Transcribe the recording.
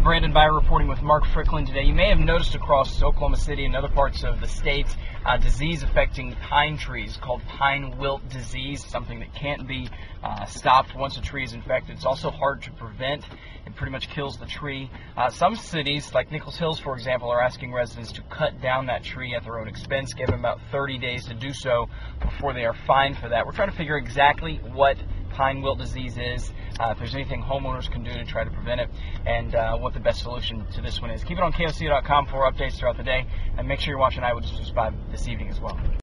Brandon Beyer reporting with Mark Fricklin today. You may have noticed across Oklahoma City and other parts of the state a disease affecting pine trees called Pine Wilt disease, something that can't be stopped once a tree is infected. It's also hard to prevent. It pretty much kills the tree. Some cities, like Nichols Hills, for example, are asking residents to cut down that tree at their own expense, give them about 30 days to do so before they are fined for that. We're trying to figure exactly what Pine Wilt disease is, if there's anything homeowners can do to try to prevent it, and what the best solution to this one is. Keep it on KOC.com for updates throughout the day, and make sure you're watching Eyewitness 5 this evening as well.